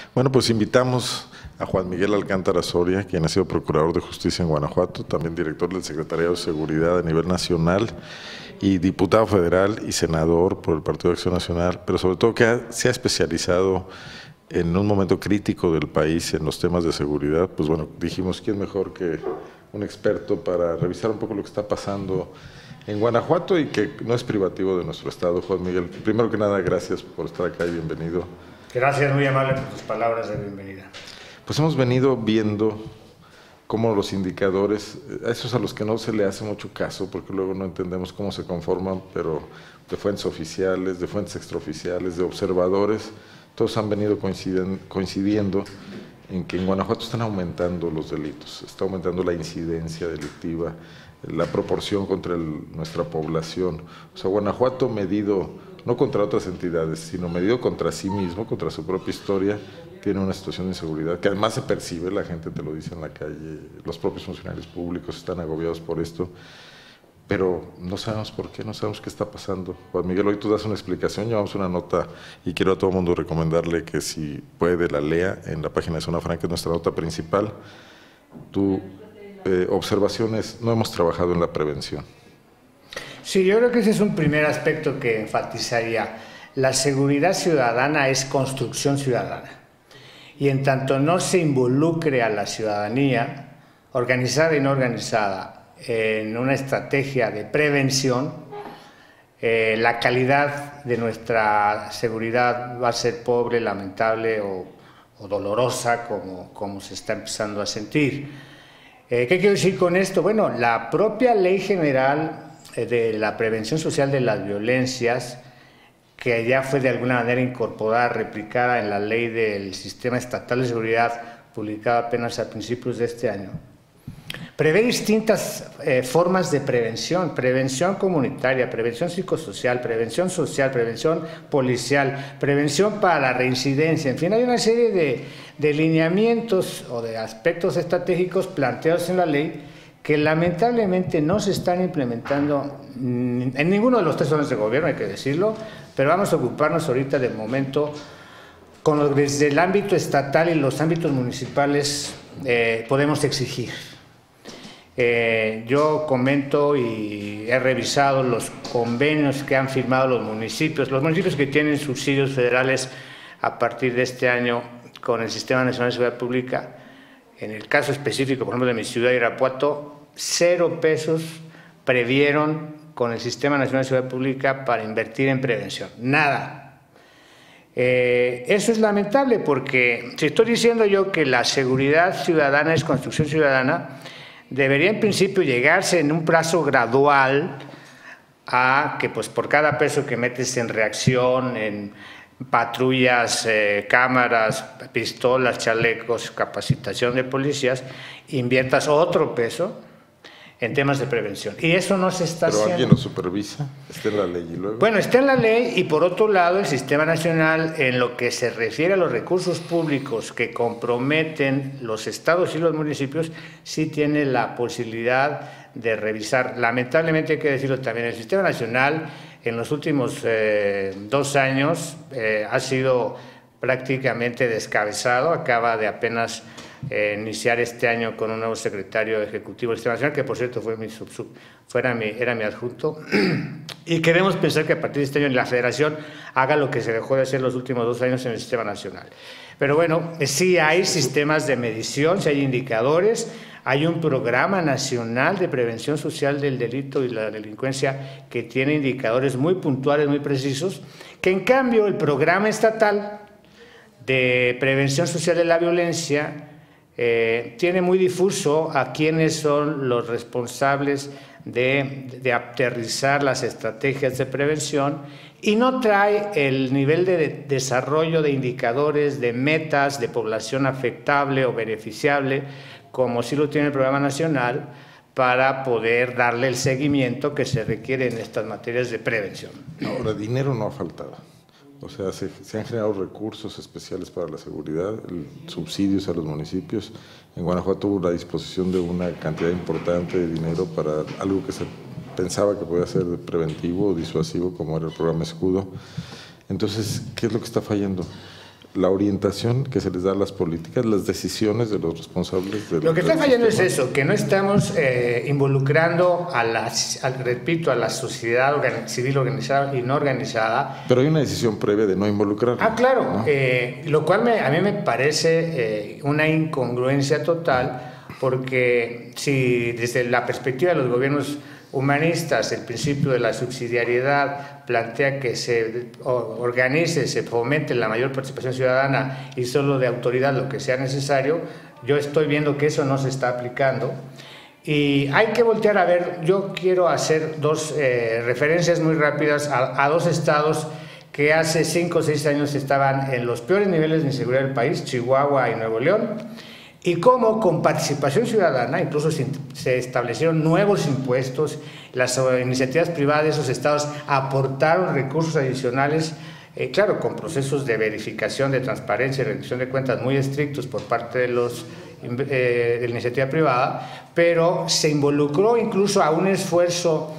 Bueno, pues invitamos a Juan Miguel Alcántara Soria, quien ha sido Procurador de Justicia en Guanajuato, también director del Secretariado de Seguridad a nivel nacional y diputado federal y senador por el Partido de Acción Nacional, pero sobre todo que se ha especializado en un momento crítico del país en los temas de seguridad. Pues bueno, dijimos, ¿quién mejor que un experto para revisar un poco lo que está pasando en Guanajuato y que no es privativo de nuestro estado? Juan Miguel, primero que nada, gracias por estar acá y bienvenido. Gracias, muy amable por tus palabras de bienvenida. Pues hemos venido viendo cómo los indicadores, a esos a los que no se le hace mucho caso, porque luego no entendemos cómo se conforman, pero de fuentes oficiales, de fuentes extraoficiales, de observadores, todos han venido coincidiendo en que en Guanajuato están aumentando los delitos, está aumentando la incidencia delictiva, la proporción contra nuestra población. O sea, Guanajuato medido no contra otras entidades, sino medido contra sí mismo, contra su propia historia, tiene una situación de inseguridad que además se percibe, la gente te lo dice en la calle, los propios funcionarios públicos están agobiados por esto, pero no sabemos por qué, no sabemos qué está pasando. Juan Miguel, hoy tú das una explicación, llevamos una nota y quiero a todo el mundo recomendarle que si puede la lea en la página de Zona Franca, es nuestra nota principal. Tu observación es, no hemos trabajado en la prevención. Sí, yo creo que ese es un primer aspecto que enfatizaría. La seguridad ciudadana es construcción ciudadana. Y en tanto no se involucre a la ciudadanía, organizada y no organizada, en una estrategia de prevención, la calidad de nuestra seguridad va a ser pobre, lamentable o dolorosa, como se está empezando a sentir. ¿Qué quiero decir con esto? Bueno, la propia Ley General de la Prevención Social de las Violencias, que ya fue de alguna manera incorporada, replicada en la Ley del Sistema Estatal de Seguridad, publicada apenas a principios de este año, prevé distintas formas de prevención: prevención comunitaria, prevención psicosocial, prevención social, prevención policial, prevención para la reincidencia. En fin, hay una serie de lineamientos o de aspectos estratégicos planteados en la ley que lamentablemente no se están implementando en ninguno de los tres órdenes de gobierno, hay que decirlo, pero vamos a ocuparnos ahorita de momento desde el ámbito estatal y los ámbitos municipales podemos exigir. Yo comento y he revisado los convenios que han firmado los municipios que tienen subsidios federales a partir de este año con el Sistema Nacional de Seguridad Pública. En el caso específico, por ejemplo, de mi ciudad, Irapuato, 0 pesos previeron con el Sistema Nacional de Seguridad Pública para invertir en prevención. Nada. Eso es lamentable porque si estoy diciendo yo que la seguridad ciudadana es construcción ciudadana, debería en principio llegarse en un plazo gradual a que pues por cada peso que metes en reacción, en patrullas, cámaras, pistolas, chalecos, capacitación de policías, inviertas otro peso en temas de prevención. Y eso no se está haciendo. ¿Pero alguien lo supervisa? ¿Está en la ley y luego? Bueno, está en la ley y por otro lado el Sistema Nacional, en lo que se refiere a los recursos públicos que comprometen los estados y los municipios, sí tiene la posibilidad de revisar. Lamentablemente hay que decirlo también, el Sistema Nacional en los últimos 2 años ha sido prácticamente descabezado, acaba de apenas iniciar este año con un nuevo secretario ejecutivo del Sistema Nacional, que por cierto era mi adjunto, y queremos pensar que a partir de este año la Federación haga lo que se dejó de hacer los últimos 2 años en el Sistema Nacional. Pero bueno, sí hay sistemas de medición, sí hay indicadores. Hay un programa nacional de prevención social del delito y la delincuencia que tiene indicadores muy puntuales, muy precisos, que en cambio el programa estatal de prevención social de la violencia tiene muy difuso a quiénes son los responsables de aterrizar las estrategias de prevención y no trae el nivel de desarrollo de indicadores, de metas de población afectable o beneficiable, como sí lo tiene el programa nacional, para poder darle el seguimiento que se requiere en estas materias de prevención. Ahora, dinero no ha faltado. O sea, se han generado recursos especiales para la seguridad, subsidios a los municipios. En Guanajuato hubo la disposición de una cantidad importante de dinero para algo que se pensaba que podía ser preventivo o disuasivo, como era el programa Escudo. Entonces, ¿qué es lo que está fallando? la orientación que se les da a las políticas, las decisiones de los responsables. Lo que está fallando es eso, que no estamos involucrando repito, a la sociedad civil organizada y no organizada. Pero hay una decisión previa de no involucrar. Claro, ¿no? Lo cual a mí me parece una incongruencia total, porque si desde la perspectiva de los gobiernos humanistas el principio de la subsidiariedad plantea que se organice, se fomente la mayor participación ciudadana y solo de autoridad lo que sea necesario, yo estoy viendo que eso no se está aplicando y hay que voltear a ver. Yo quiero hacer dos referencias muy rápidas a dos estados que hace 5 o 6 años estaban en los peores niveles de inseguridad del país, Chihuahua y Nuevo León, y cómo con participación ciudadana incluso se establecieron nuevos impuestos, las iniciativas privadas de esos estados aportaron recursos adicionales, claro, con procesos de verificación, de transparencia y rendición de cuentas muy estrictos por parte de la iniciativa privada, pero se involucró incluso a un esfuerzo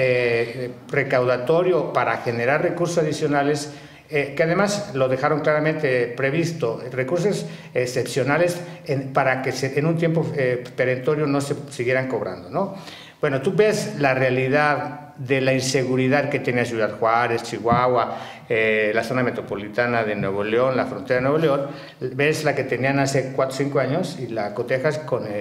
recaudatorio para generar recursos adicionales, que además lo dejaron claramente previsto, recursos excepcionales para que en un tiempo perentorio no se siguieran cobrando, ¿no? Bueno, tú ves la realidad de la inseguridad que tenía Ciudad Juárez, Chihuahua, la zona metropolitana de Nuevo León, la frontera de Nuevo León, ves la que tenían hace 4 o 5 años y la cotejas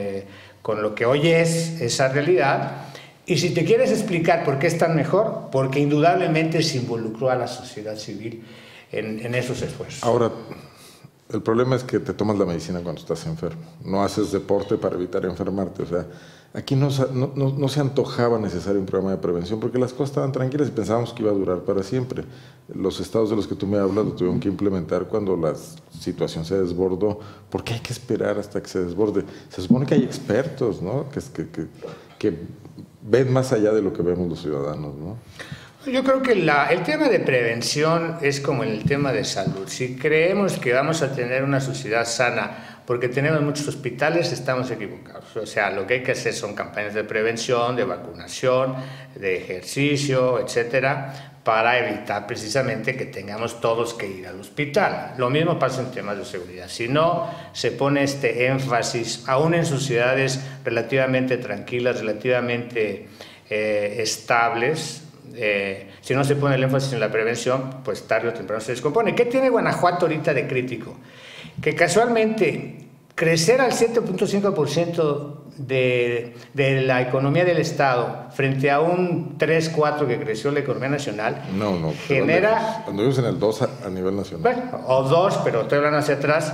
con lo que hoy es esa realidad. Y si te quieres explicar por qué es tan mejor, porque indudablemente se involucró a la sociedad civil en esos esfuerzos. Ahora, el problema es que te tomas la medicina cuando estás enfermo, no haces deporte para evitar enfermarte, o sea, aquí no se antojaba necesario un programa de prevención porque las cosas estaban tranquilas y pensábamos que iba a durar para siempre. Los estados de los que tú me hablas lo tuvieron que implementar cuando la situación se desbordó. ¿Por qué hay que esperar hasta que se desborde? Se supone que hay expertos, ¿no? que ven más allá de lo que vemos los ciudadanos, ¿no? Yo creo que el tema de prevención es como el tema de salud. Si creemos que vamos a tener una sociedad sana porque tenemos muchos hospitales, estamos equivocados. O sea, lo que hay que hacer son campañas de prevención, de vacunación, de ejercicio, etcétera, para evitar precisamente que tengamos todos que ir al hospital. Lo mismo pasa en temas de seguridad. Si no se pone este énfasis, aún en sociedades relativamente tranquilas, relativamente estables, si no se pone el énfasis en la prevención, pues tarde o temprano se descompone. ¿Qué tiene Guanajuato ahorita de crítico? Que casualmente crecer al 7.5% de la economía del Estado frente a un 3-4% que creció la economía nacional, genera... Cuando vimos en el 2 a nivel nacional. Bueno, o 2, pero estoy hablando hacia atrás.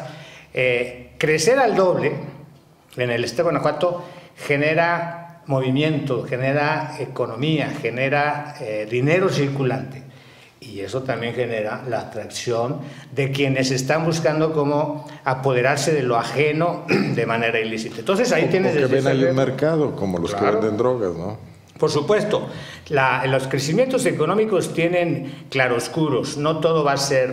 Crecer al doble en el Estado de Guanajuato genera movimiento, genera economía, genera dinero circulante. Y eso también genera la atracción de quienes están buscando cómo apoderarse de lo ajeno de manera ilícita. Entonces ahí tienes... Porque ven ahí un mercado, como los que venden drogas, ¿no? Por supuesto, los crecimientos económicos tienen claroscuros, no todo va a ser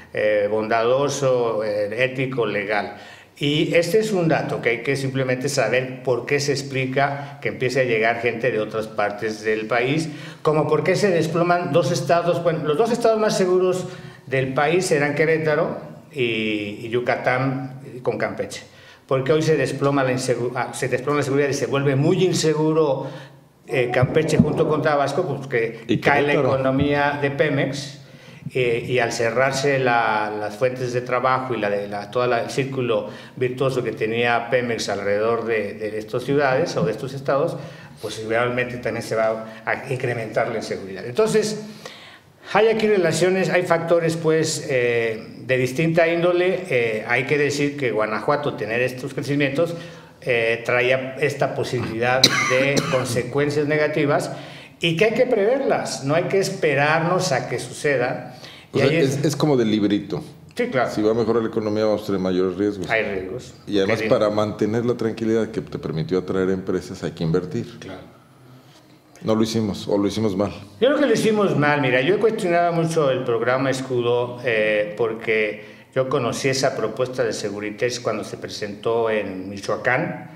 bondadoso, ético, legal. Y este es un dato que hay que simplemente saber por qué se explica que empiece a llegar gente de otras partes del país, como por qué se desploman 2 estados, bueno, los 2 estados más seguros del país eran Querétaro y Yucatán con Campeche, porque hoy se desploma la seguridad y se vuelve muy inseguro Campeche junto con Tabasco, porque cae la economía de Pemex. Y al cerrarse las fuentes de trabajo y todo el círculo virtuoso que tenía Pemex alrededor de estas ciudades o de estos estados, pues realmente también se va a incrementar la inseguridad. Entonces, hay aquí relaciones, hay factores pues de distinta índole. Hay que decir que Guanajuato, tener estos crecimientos, traía esta posibilidad de consecuencias negativas, y que hay que preverlas, no hay que esperarnos a que suceda. O sea, es como del librito. Sí, claro. Si va a mejorar la economía vamos a tener mayores riesgos. Hay riesgos. Y además para mantener la tranquilidad que te permitió atraer empresas hay que invertir. Claro. No lo hicimos, o lo hicimos mal. Yo creo que lo hicimos mal. Mira, yo he cuestionado mucho el programa Escudo porque yo conocí esa propuesta de Segurités cuando se presentó en Michoacán,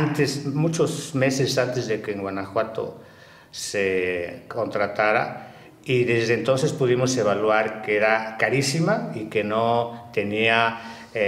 muchos meses antes de que en Guanajuato se contratara, y desde entonces pudimos evaluar que era carísima y que no tenía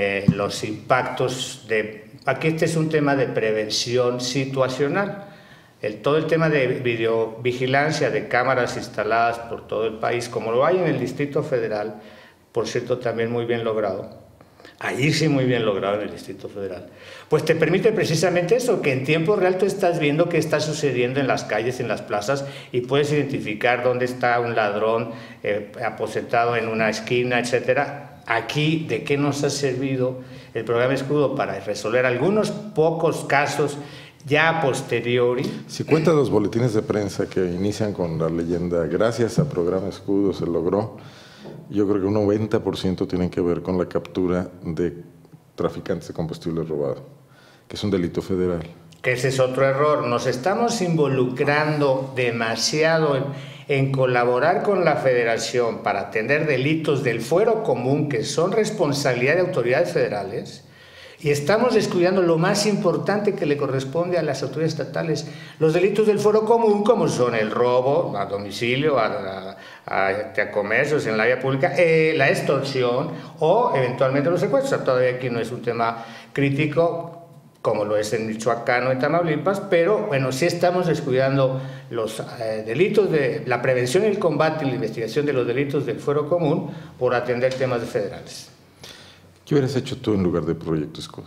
los impactos de... Aquí este es un tema de prevención situacional. Todo el tema de videovigilancia de cámaras instaladas por todo el país, como lo hay en el Distrito Federal, por cierto, también muy bien logrado. Ahí sí muy bien logrado en el Distrito Federal. Pues te permite precisamente eso, que en tiempo real tú estás viendo qué está sucediendo en las calles, en las plazas, y puedes identificar dónde está un ladrón aposentado en una esquina, etcétera. Aquí, ¿de qué nos ha servido el programa Escudo? Para resolver algunos pocos casos ya a posteriori. Si cuentas los boletines de prensa que inician con la leyenda, gracias a programa Escudo se logró, yo creo que un 90% tienen que ver con la captura de traficantes de combustible robado, que es un delito federal. Que ese es otro error. Nos estamos involucrando demasiado en colaborar con la Federación para atender delitos del fuero común, que son responsabilidad de autoridades federales, y estamos descuidando lo más importante que le corresponde a las autoridades estatales, los delitos del fuero común, como son el robo a domicilio, a comercios en la vía pública, la extorsión o eventualmente los secuestros. Todavía aquí no es un tema crítico como lo es en Michoacán o en Tamaulipas, pero bueno, sí estamos descuidando los delitos de la prevención y el combate y la investigación de los delitos del fuero común por atender temas federales. ¿Qué hubieras hecho tú en lugar de Proyecto Escudo?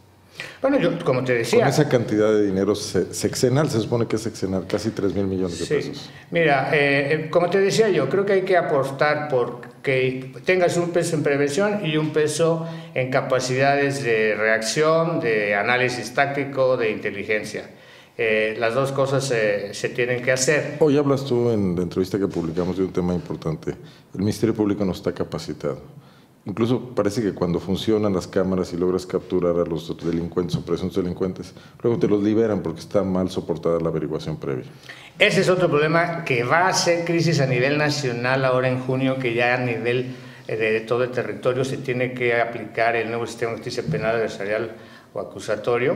Bueno, yo, como te decía... Con esa cantidad de dinero sexenal, se supone que es sexenal, casi 3,000 millones de pesos. Mira, como te decía yo, creo que hay que apostar por que tengas un peso en prevención y un peso en capacidades de reacción, de análisis táctico, de inteligencia. Las dos cosas se tienen que hacer. Hoy hablas tú en la entrevista que publicamos de un tema importante. El Ministerio Público no está capacitado. Incluso parece que cuando funcionan las cámaras y logras capturar a los delincuentes o presuntos delincuentes, luego te los liberan porque está mal soportada la averiguación previa. Ese es otro problema que va a ser crisis a nivel nacional ahora en junio, que ya a nivel de todo el territorio se tiene que aplicar el nuevo sistema de justicia penal adversarial o acusatorio,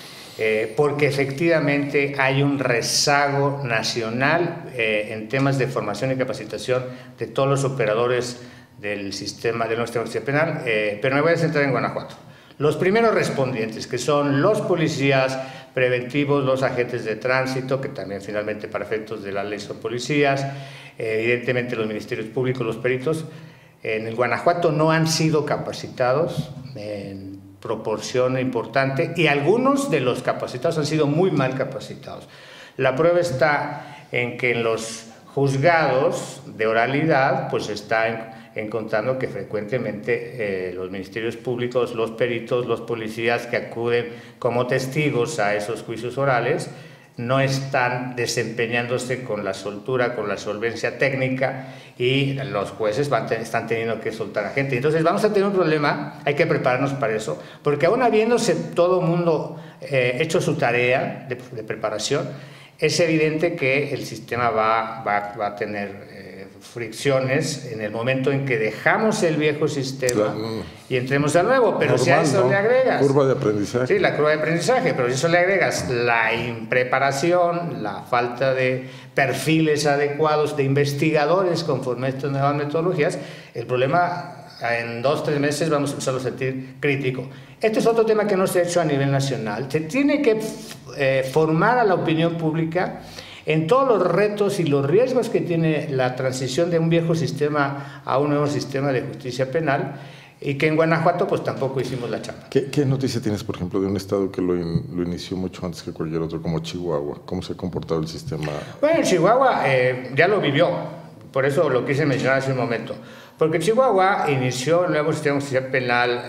porque efectivamente hay un rezago nacional en temas de formación y capacitación de todos los operadores del sistema de nuestra justicia penal, pero me voy a centrar en Guanajuato. Los primeros respondientes, que son los policías preventivos, los agentes de tránsito, que también finalmente para efectos de la ley son policías, evidentemente los ministerios públicos, los peritos, en el Guanajuato no han sido capacitados en proporción importante y algunos de los capacitados han sido muy mal capacitados. La prueba está en que en los juzgados de oralidad pues están encontrando que frecuentemente los ministerios públicos, los peritos, los policías que acuden como testigos a esos juicios orales no están desempeñándose con la soltura, con la solvencia técnica, y los jueces están teniendo que soltar a gente. Entonces vamos a tener un problema, hay que prepararnos para eso, porque aún habiéndose todo el mundo hecho su tarea de preparación, es evidente que el sistema va a tener fricciones en el momento en que dejamos el viejo sistema y entremos al nuevo, pero normal, si a eso ¿no? le agregas... Curva de aprendizaje. Sí, la curva de aprendizaje, pero si a eso le agregas la impreparación, la falta de perfiles adecuados de investigadores conforme a estas nuevas metodologías, el problema en 2 o 3 meses vamos a empezar a sentir crítico. Este es otro tema que no se ha hecho a nivel nacional. Se tiene que formar a la opinión pública en todos los retos y los riesgos que tiene la transición de un viejo sistema a un nuevo sistema de justicia penal, y que en Guanajuato pues tampoco hicimos la chamba. ¿Qué noticia tienes, por ejemplo, de un estado que lo inició mucho antes que cualquier otro, como Chihuahua? ¿Cómo se ha comportado el sistema? Bueno, Chihuahua ya lo vivió, por eso lo quise mencionar hace un momento, porque Chihuahua inició el nuevo sistema de justicia penal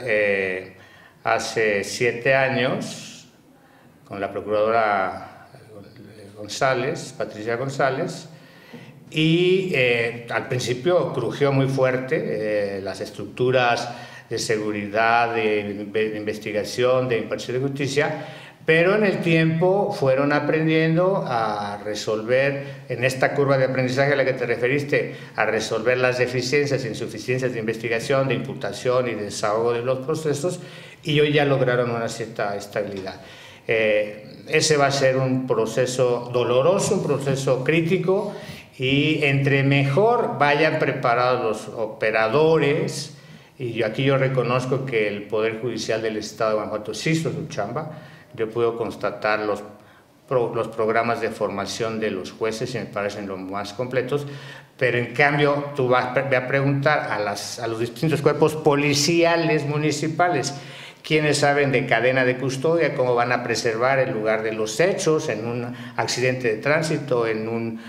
hace 7 años con la procuradora González, Patricia González, y al principio crujió muy fuerte las estructuras de seguridad, de investigación, de impartición de justicia, pero en el tiempo fueron aprendiendo a resolver, en esta curva de aprendizaje a la que te referiste, a resolver las deficiencias e insuficiencias de investigación, de imputación y de desahogo de los procesos, y hoy ya lograron una cierta estabilidad. Ese va a ser un proceso doloroso, un proceso crítico, Y entre mejor vayan preparados los operadores, y aquí yo reconozco que el Poder Judicial del Estado de Guanajuato sí hizo su chamba. Yo puedo constatar los programas de formación de los jueces y me parecen los más completos, pero en cambio tú vas a preguntar a los distintos cuerpos policiales municipales, quienes saben de cadena de custodia, cómo van a preservar el lugar de los hechos en un accidente de tránsito, en un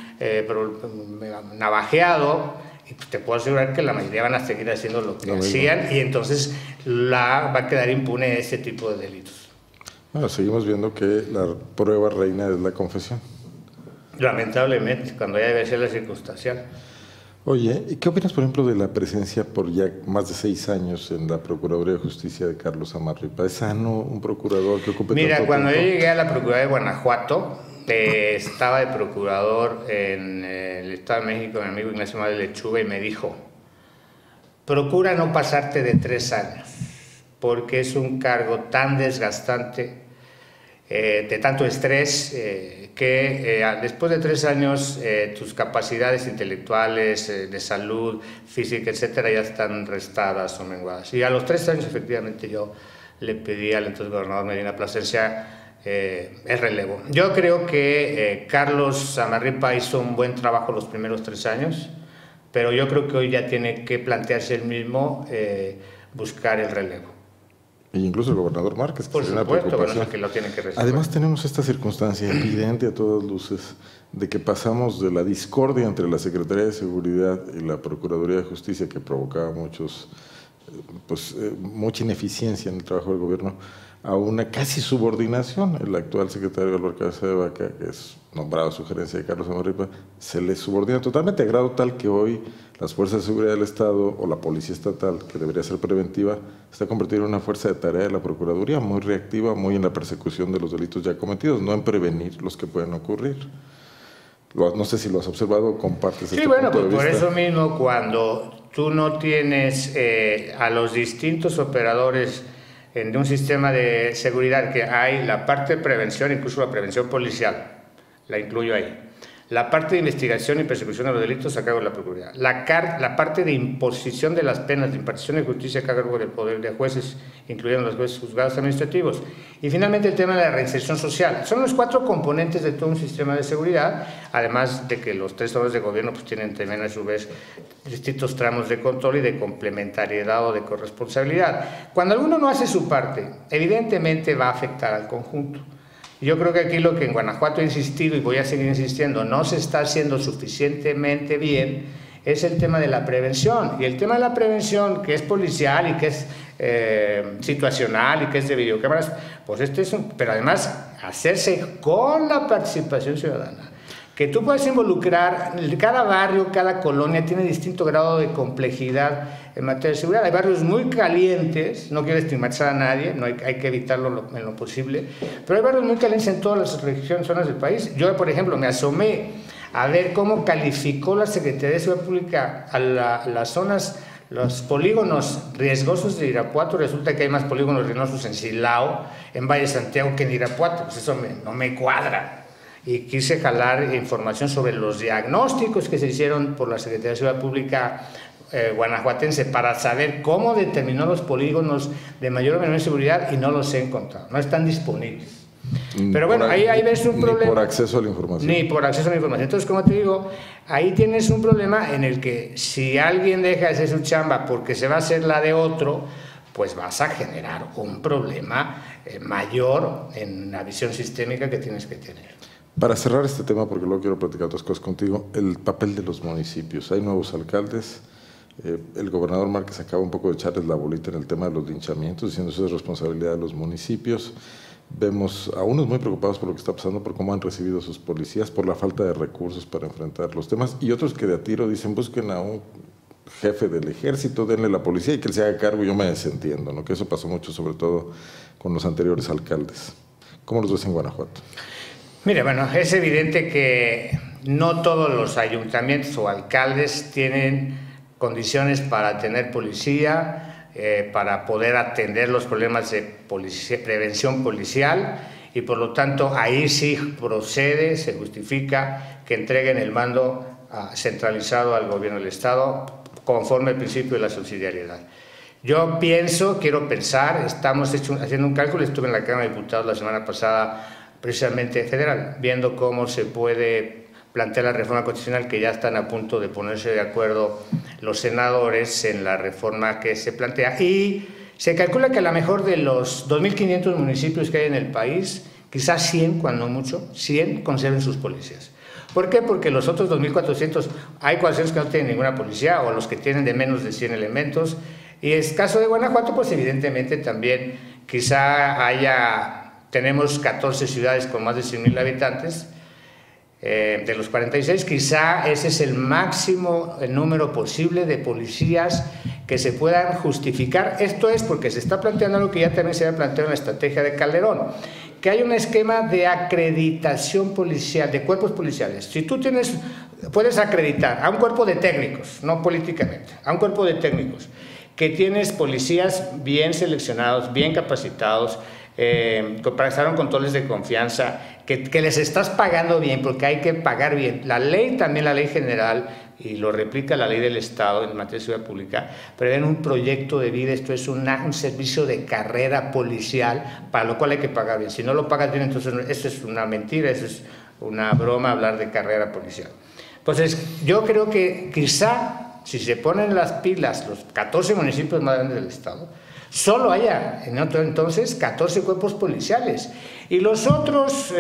navajeado, y pues te puedo asegurar que la mayoría van a seguir haciendo lo que hacían, y entonces va a quedar impune este tipo de delitos. Bueno, seguimos viendo que la prueba reina es la confesión. Lamentablemente, cuando ya debe ser la circunstancial. Oye, ¿y qué opinas, por ejemplo, de la presencia por ya más de 6 años en la Procuraduría de Justicia de Carlos Samarripa? ¿Es sano un procurador que ocupe Mira, tanto cuando tiempo? yo llegué a la Procuraduría de Guanajuato, estaba de procurador en el Estado de México, mi amigo Ignacio Madre Lechuga, y me dijo: procura no pasarte de 3 años, porque es un cargo tan desgastante, de tanto estrés, que después de 3 años tus capacidades intelectuales, de salud, física, etcétera, ya están restadas o menguadas. Y a los 3 años, efectivamente, yo le pedí al entonces gobernador Medina Plasencia el relevo. Yo creo que Carlos Samarripa hizo un buen trabajo los primeros 3 años, pero yo creo que hoy ya tiene que plantearse él mismo buscar el relevo. E incluso el gobernador Márquez, que Por tiene una supuesto, preocupación. bueno, es que lo tienen que resolver. Además tenemos esta circunstancia evidente a todas luces de que pasamos de la discordia entre la Secretaría de Seguridad y la Procuraduría de Justicia, que provocaba mucha ineficiencia en el trabajo del gobierno, a una casi subordinación. El actual secretario Álvaro Cabeza de Vaca, que es nombrado a sugerencia de Carlos Samarripa, se le subordina totalmente, a grado tal que hoy las fuerzas de seguridad del Estado o la policía estatal, que debería ser preventiva, está convertida en una fuerza de tarea de la Procuraduría, muy reactiva, muy en la persecución de los delitos ya cometidos, no en prevenir los que pueden ocurrir. No sé si lo has observado o compartes este punto de vista. Sí, bueno, pues por eso mismo, cuando tú no tienes a los distintos operadores de un sistema de seguridad, que hay la parte de prevención, incluso la prevención policial, la incluyo ahí. La parte de investigación y persecución de los delitos a cargo de la Procuraduría. La parte de imposición de las penas, de impartición de justicia a cargo del poder de jueces, incluyendo los jueces juzgados administrativos. Y finalmente el tema de la reinserción social. Son los 4 componentes de todo un sistema de seguridad, además de que los 3 órdenes de gobierno pues tienen también a su vez distintos tramos de control y de complementariedad o de corresponsabilidad. Cuando alguno no hace su parte, evidentemente va a afectar al conjunto. Yo creo que aquí lo que en Guanajuato he insistido y voy a seguir insistiendo, no se está haciendo suficientemente bien, es el tema de la prevención. Y el tema de la prevención, que es policial y que es situacional y que es de videocámaras, pues pero además hacerse con la participación ciudadana. Que tú puedes involucrar, cada barrio, cada colonia tiene distinto grado de complejidad en materia de seguridad. Hay barrios muy calientes, no quiero estigmatizar a nadie, no hay que evitarlo en lo posible, pero hay barrios muy calientes en todas las zonas del país. Yo, por ejemplo, me asomé a ver cómo calificó la Secretaría de Seguridad Pública a las zonas, los polígonos riesgosos de Irapuato. Resulta que hay más polígonos riesgosos en Silao, en Valle de Santiago, que en Irapuato. Pues eso no me cuadra. Y quise jalar información sobre los diagnósticos que se hicieron por la Secretaría de Seguridad Pública guanajuatense para saber cómo determinó los polígonos de mayor o menor seguridad, y no los he encontrado, no están disponibles. Pero bueno, ahí ves un problema. Ni por acceso a la información. Ni por acceso a la información. Entonces, como te digo, ahí tienes un problema en el que si alguien deja de hacer su chamba porque se va a hacer la de otro, pues vas a generar un problema mayor en la visión sistémica que tienes que tener. Para cerrar este tema, porque luego quiero platicar otras cosas contigo, el papel de los municipios. Hay nuevos alcaldes. El gobernador Márquez acaba un poco de echarles la bolita en el tema de los linchamientos, diciendo que eso es responsabilidad de los municipios. Vemos a unos muy preocupados por lo que está pasando, por cómo han recibido sus policías, por la falta de recursos para enfrentar los temas, y otros que de a tiro dicen: busquen a un jefe del ejército, denle la policía y que él se haga cargo. Yo me desentiendo, ¿no? Que eso pasó mucho, sobre todo con los anteriores alcaldes. ¿Cómo los ves en Guanajuato? Mire, bueno, es evidente que no todos los ayuntamientos o alcaldes tienen condiciones para tener policía, para poder atender los problemas de prevención policial, y por lo tanto ahí sí procede, se justifica que entreguen el mando centralizado al gobierno del Estado conforme al principio de la subsidiariedad. Yo quiero pensar, estamos haciendo un cálculo, estuve en la Cámara de Diputados la semana pasada, precisamente federal, viendo cómo se puede plantear la reforma constitucional, que ya están a punto de ponerse de acuerdo los senadores en la reforma que se plantea, y se calcula que a lo mejor de los 2.500 municipios que hay en el país, quizás 100, cuando mucho, 100 conserven sus policías. ¿Por qué? Porque los otros 2.400, hay 400 que no tienen ninguna policía, o los que tienen de menos de 100 elementos, y el caso de Guanajuato, pues evidentemente también quizá tenemos 14 ciudades con más de 100.000 habitantes, de los 46, quizá ese es el máximo número posible de policías que se puedan justificar. Esto es porque se está planteando algo que ya también se había planteado en la estrategia de Calderón, que hay un esquema de acreditación policial, de cuerpos policiales. Si tú puedes acreditar a un cuerpo de técnicos, no políticamente, a un cuerpo de técnicos, que tienes policías bien seleccionados, bien capacitados, pasaron controles de confianza, que les estás pagando bien, porque hay que pagar bien. La ley, también la ley general, y lo replica la ley del Estado en materia de seguridad pública, prevén un proyecto de vida, esto es un servicio de carrera policial, para lo cual hay que pagar bien. Si no lo pagas bien, entonces eso es una mentira, eso es una broma hablar de carrera policial. Entonces, yo creo que quizá, si se ponen las pilas los 14 municipios más grandes del Estado, solo haya entonces 14 cuerpos policiales, y los otros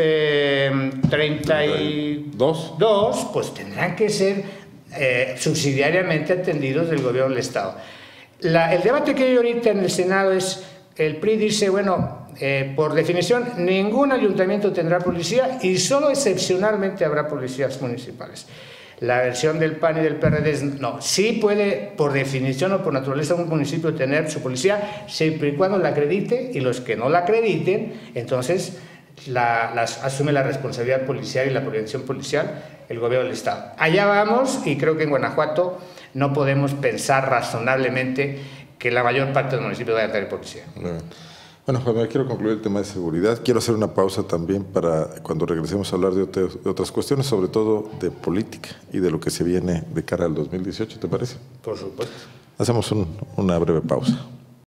32 pues tendrán que ser subsidiariamente atendidos del gobierno del Estado. El debate que hay ahorita en el Senado es, el PRI dice, bueno, por definición ningún ayuntamiento tendrá policía y solo excepcionalmente habrá policías municipales. La versión del PAN y del PRD es, no, sí puede por definición o por naturaleza un municipio tener su policía siempre y cuando la acredite, y los que no la acrediten, entonces asume la responsabilidad policial y la prevención policial el gobierno del Estado. Allá vamos, y creo que en Guanajuato no podemos pensar razonablemente que la mayor parte de los municipios vayan a tener policía. Bueno, Juan, quiero concluir el tema de seguridad. Quiero hacer una pausa también para cuando regresemos a hablar de otras cuestiones, sobre todo de política y de lo que se viene de cara al 2018, ¿te parece? Por supuesto. Hacemos una breve pausa.